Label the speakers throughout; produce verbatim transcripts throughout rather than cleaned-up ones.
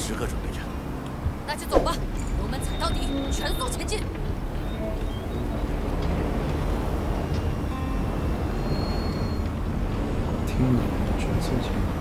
Speaker 1: 时刻准备着。
Speaker 2: 那就走吧，油门踩到底，全速前进。
Speaker 3: 听你的，全速前进。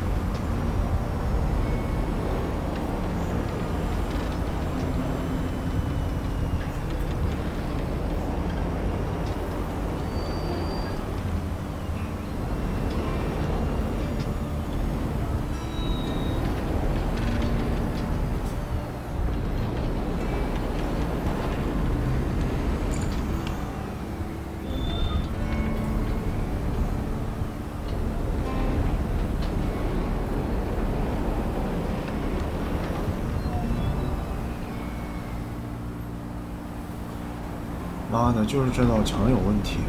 Speaker 3: 妈的，就是这道墙有问题。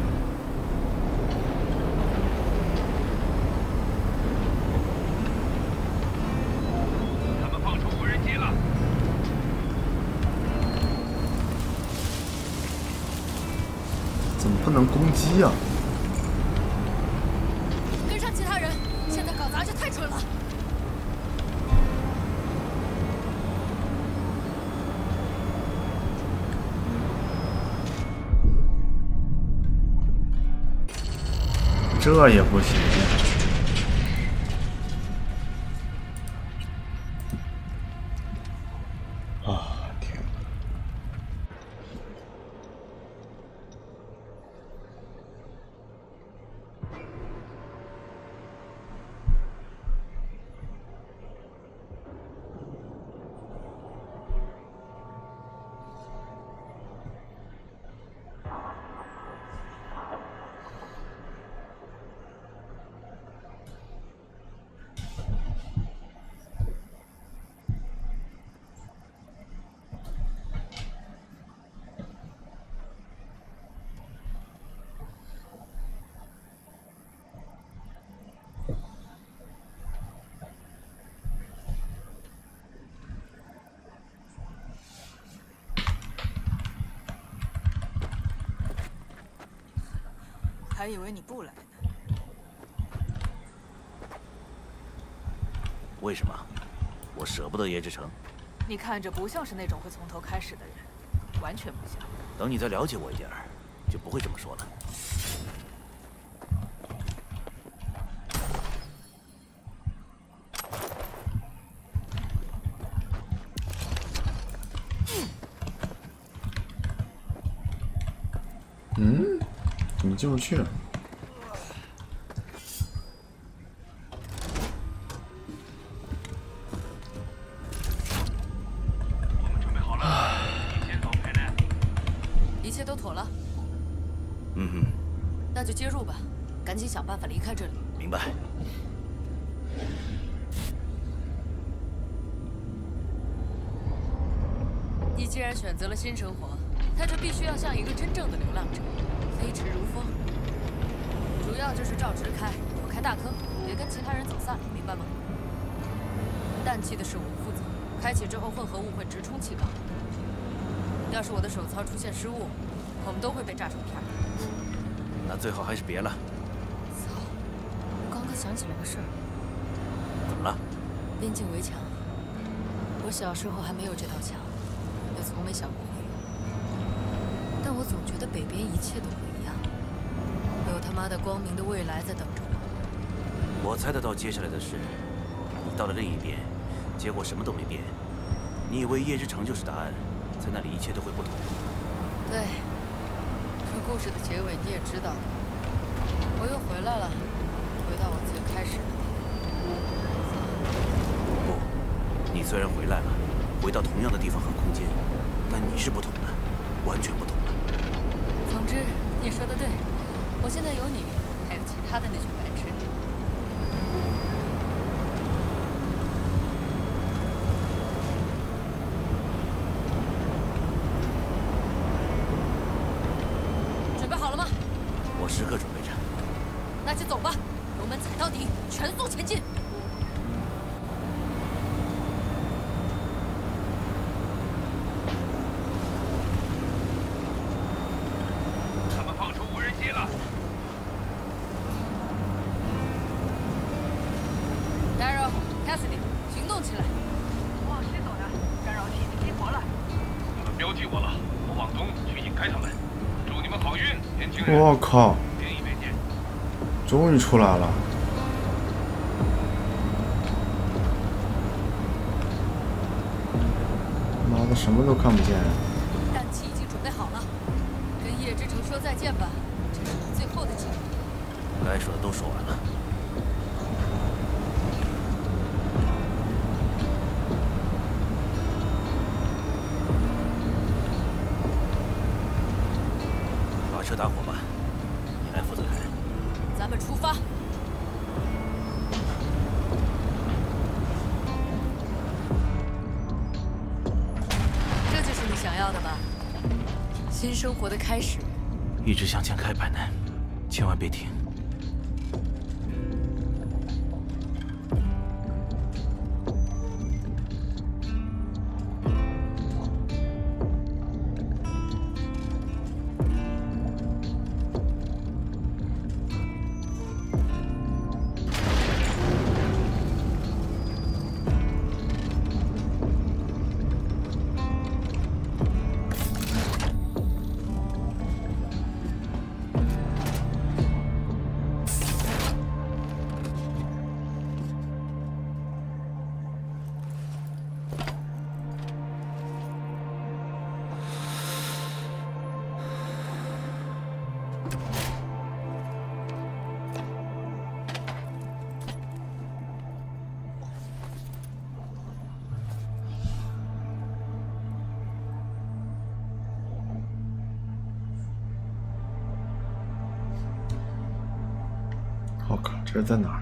Speaker 4: 他们放出无人机了。
Speaker 3: 怎么不能攻击啊？
Speaker 2: 跟上其他人，现在搞砸就太蠢了。
Speaker 3: 这也不行。啊天！
Speaker 2: 还以为你不来呢。
Speaker 1: 为什么？我舍不得叶之城。
Speaker 2: 你看着不像是那种会从头开始的人，完全不像。
Speaker 1: 等你再了解我一点儿，就不会这么说了。
Speaker 3: 嗯？怎么进不去？
Speaker 1: 嗯哼，
Speaker 2: 那就接入吧，赶紧想办法离开这里。
Speaker 1: 明白。
Speaker 2: 你既然选择了新生活，那就必须要像一个真正的流浪者，飞驰如风。主要就是照直开，躲开大坑，别跟其他人走散，明白吗？氮气的事我负责，开启之后混合物会直冲气缸。要是我的手操出现失误，我们都会被炸成片儿。
Speaker 1: 那最好还是别了。
Speaker 2: 操！我刚刚想起来个事儿。
Speaker 1: 怎么了？
Speaker 2: 边境围墙。我小时候还没有这道墙，也从没想过会有。但我总觉得北边一切都不一样，有他妈的光明的未来在等着我。
Speaker 1: 我猜得到接下来的事。你到了另一边，结果什么都没变。你以为夜之城就是答案，在那里一切都会不同。
Speaker 2: 对。 故事的结尾你也知道，我又回来了，回到我最开始的地
Speaker 1: 方。不，你虽然回来了，回到同样的地方和空间，但你是不同的，完全不同的。
Speaker 2: 总之，你说的对，我现在有你，还有其他的那群白痴。
Speaker 1: 我时刻准备着。
Speaker 2: 那就走吧，油门踩到底，全速前进。
Speaker 4: 他们放出无人机了。
Speaker 2: Daryl, Cassidy，行动起来！
Speaker 4: 哇， 系我了，我往东去引开他们。祝你们好运，年轻人。
Speaker 3: 我靠！
Speaker 4: 另一边见。
Speaker 3: 终于出来了。妈的，什么都看不见。
Speaker 2: 弹器已经准备好了，跟夜之城说再见吧，这是我们最后的机会。
Speaker 1: 该说的都说完了。把车打火吧，你来负责开。
Speaker 2: 咱们出发。这就是你想要的吧？新生活的开始。
Speaker 1: 一直向前开，百南，千万别停。
Speaker 3: 我靠，这是在哪儿？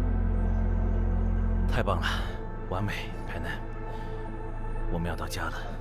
Speaker 3: 太棒了，完美，派南，我们要到家了。